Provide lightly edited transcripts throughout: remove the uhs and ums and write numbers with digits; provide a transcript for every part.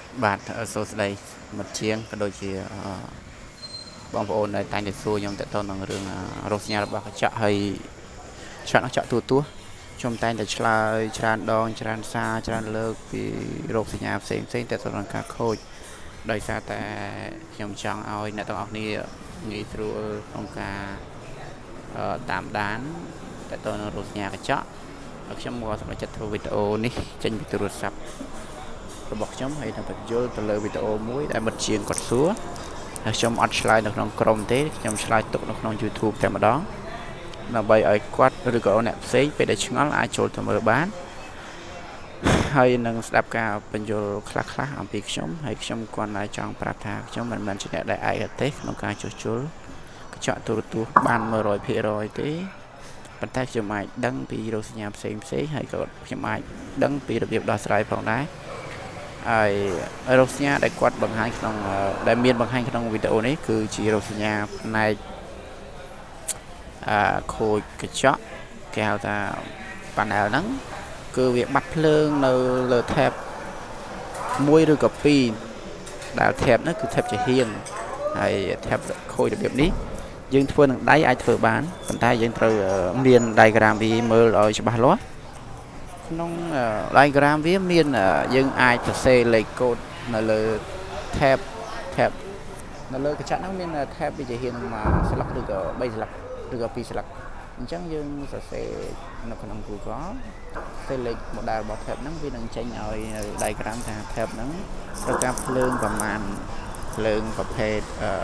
បាទសូស្ដីមិត្តជាងក៏ដូចជាបងប្អូនដែលតែងតែសួរខ្ញុំតទៅនឹងរឿងរោគសញ្ញារបស់កញ្ចក់ហើយឆ្លាក់កញ្ចក់ទូខ្ញុំតែងតែឆ្លើយច្រើនដងច្រើនសារច្រើនលើកពីរោគសញ្ញាផ្សេងតទៅនឹងការខូចដោយសារតែខ្ញុំចង់ឲ្យអ្នកទាំងអស់គ្នាងាយស្រួលក្នុងការតាមដានតទៅនឹងរោគសញ្ញាកញ្ចក់ហើយខ្ញុំក៏សម្រេចចិត្តធ្វើវីដេអូនេះចេញពីទូរស័ព្ទរបស់ខ្ញុំហើយនឹងបញ្យល់ទៅលើវីដេអូមួយដែលមិត្តជាងគាត់សួរហើយខ្ញុំអត់ឆ្លើយនៅក្នុងក្រុមទេខ្ញុំឆ្លើយទុកនៅក្នុង YouTube តែម្ដងដើម្បីឲ្យគាត់ឬក៏អ្នកផ្សេងពេលដែលឆ្ងល់អាចចូលទៅមើលបានហើយនឹងស្ដាប់ការបញ្យល់ខ្លះអំពីខ្ញុំហើយខ្ញុំគាត់តែចង់ប្រាប់ថាខ្ញុំមិនមែនជាអ្នកដែលឯកទេសក្នុងការជួសជុលកញ្ចក់ទូរទស្សន៍បាន 100% ទេប៉ុន្តែខ្ញុំអាចដឹងពីរោគសញ្ញាផ្សេងហើយក៏ខ្ញុំអាចដឹងពីរបៀបដោះស្រាយផងដែរហើយរោគសញ្ញាដែលគាត់បង្ហាញក្នុងដែលមានបង្ហាញក្នុងវីដេអូនេះគឺជារោគសញ្ញាផ្នែកខូចកញ្ចក់គេហៅថាប៉ាណែលហ្នឹងគឺវាបាត់ភ្លើងនៅលើ tab 1 ឬក៏ 2 ដែល tab ហ្នឹងគឺ tab ជាហៀងហើយ tab ខូចរបៀបនេះយើងធ្វើនឹងដៃអាចធ្វើបានប៉ុន្តែយើងត្រូវមាន diagram វាមើលឲ្យច្បាស់លាស់ក្នុង diagram វាមានយើងអាចសរសេរលេខកូដនៅលើ tab នៅលើកញ្ចក់ហ្នឹងមាន tab វាជាហៀងមកស្លឹកឬក៏3ស្លឹកឬក៏2ស្លឹកអញ្ចឹងយើងសរសេរនៅក្នុង Google សេលេខ model របស់ tab ហ្នឹងវានឹងចេញឲ្យ diagram ថា tab ហ្នឹងត្រូវការភ្លើងប្រមាណភ្លើងប្រភេទ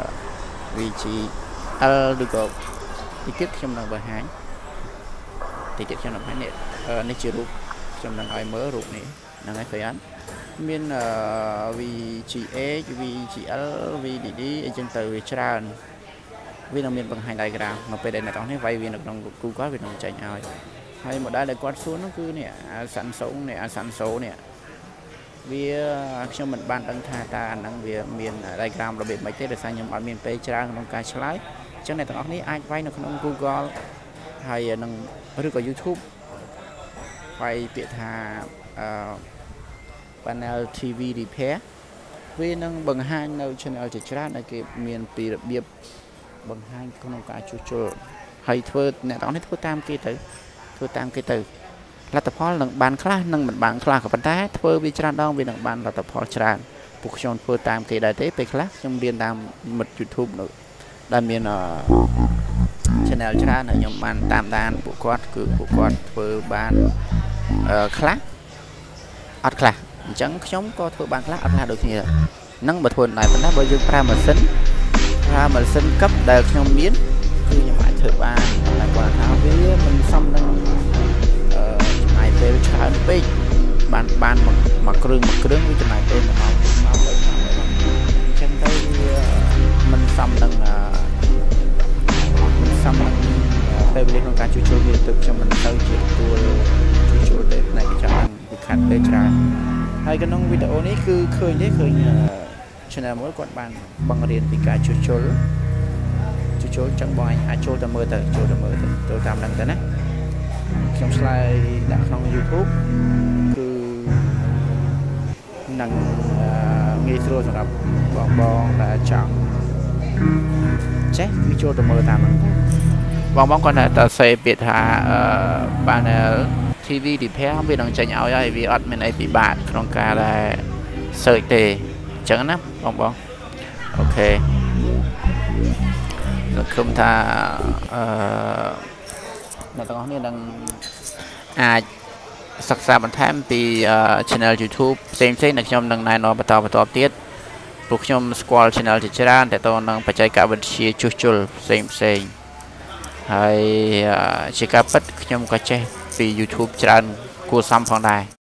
VGL ឬក៏តិចទៀតខ្ញុំនឹងបង្ហាញនេះជារូបខ្ញុំនឹងឲ្យមើលរូបនេះហ្នឹងហើយឃើញអត់មាន VGH VGL VDD អញ្ចឹងទៅវាច្រើនវានឹងមានបង្ហាញ diagram នៅពេលដែលអ្នកទាំងនេះវាយវានៅក្នុង Google វានឹងចេញឲ្យហើយ model ដែលគាត់សួរនោះគឺនេះSamsung នេះSamsung នេះវាខ្ញុំមិនបានដឹងថាតើអាហ្នឹងវាមាន diagram របៀបម៉េចទេដោយសារខ្ញុំអត់មានពេលច្រើនក្នុងការឆ្លើយអញ្ចឹងអ្នកទាំងអស់នេះអាចវាយនៅក្នុង Google ហើយនឹងឬក៏ YouTube វាយពាក្យថាpanel TV repair វានឹងបង្ហាញនៅ channel ជាច្រើនដែលគេមានពីរបៀបបង្ហាញក្នុងការជួសជុលហើយធ្វើអ្នកទាំងនេះធ្វើតាមគេទៅលទ្ធផលនឹងបានខ្លះនឹងមិនបានខ្លះក៏ប៉ុន្តែធ្វើវាច្រើនដងវានឹងបានលទ្ធផលច្រើនពួកខ្ញុំធ្វើតាមគេដែរទេពេលខ្លះខ្ញុំរៀនតាមមិត្ត YouTube ដែលមាន channel ច្រើនហើយខ្ញុំបានតាមដានពួកគាត់គឺពួកគាត់ធ្វើបានខ្លះអត់ខ្លះអញ្ចឹងខ្ញុំក៏ធ្វើបានខ្លះអត់ខ្លះដូចគ្នាហ្នឹងបើធ្វើដែរប៉ុន្តែបើយើងប្រើម៉ាស៊ីនកឹបដែលខ្ញុំមានគឺខ្ញុំអាចធ្វើបានតែគាត់ថាវាមិនសមនឹងចំណាយពេលច្រើនពេកបានមួយគ្រឿងវាចំណាយពេល1ម៉ោងអញ្ចឹងទៅវាមិនសមនឹងពេលវេលាក្នុងការជួសជុលវាទៅខ្ញុំមិនទៅជាទួលជួសជុលទេផ្នែកកញ្ចក់វាខាត់ពេលច្រើនហើយក្នុងវីដេអូនេះគឺឃើញ channel មួយគាត់បានបង្រៀនពីការជួសជុលចឹងបងអាចចូលទៅមើលទៅចូលតាមហ្នឹងទៅណាខ្ញុំឆ្លើយដាក់ក្នុង YouTube គឺនឹងងាយស្រួលសម្រាប់បងដែលចង់ចេះគឺចូលទៅមើលតាមហ្នឹងបងគាត់តែសេពាក្យថា panel TV repair វានឹងចេញឲ្យហើយវាអត់មានអីពិបាកក្នុងការដែល search ទេអញ្ចឹងណាបងអូខេខ្ញុំថាអ្នកទាំងអស់គ្នានឹងអាចសិក្សាបន្ថែមពី channel YouTube ផ្សេងដែលខ្ញុំនឹងណែនាំបន្តទៀតពួកខ្ញុំស្គាល់ channel ជាច្រើនតែតនឹងបច្ចេកវិទ្យាជួសជុលផ្សេងហើយជាការពិតខ្ញុំក៏ចេះពី YouTube ច្រើនគួរសមផងដែរ